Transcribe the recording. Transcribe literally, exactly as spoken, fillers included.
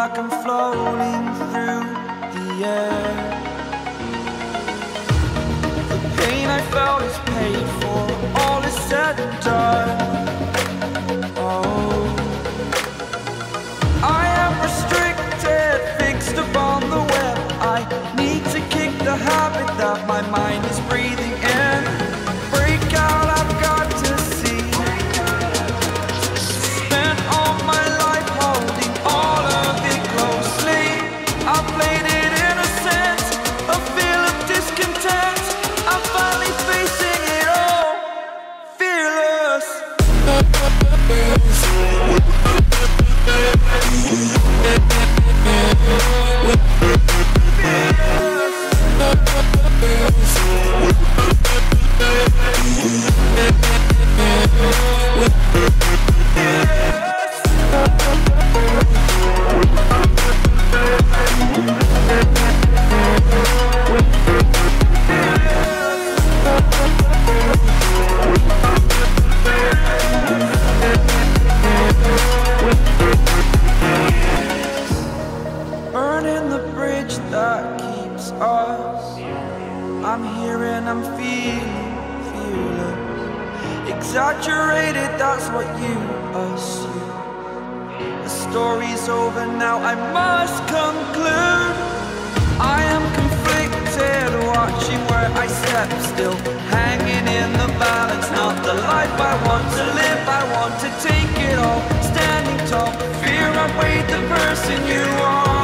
like I'm floating through the air. The pain I felt is paid for, all is said and done. Oh, I am restricted, fixed upon the web. I need to kick the habit that my mind is breathing in. Break out, I've got to see. Spent all my life holding all of it closely. I played it innocent, a feel of discontent. I'm finally facing it all, fearless. Burning the bridge that keeps us. I'm here and I'm feeling fearless. Exaggerated, that's what you assume. The story's over now, I must conclude. I am conflicted, watching where I step still, hanging in the balance. Not the life I want to live, I want to take it all. Standing tall, fear I've weighed the person you are.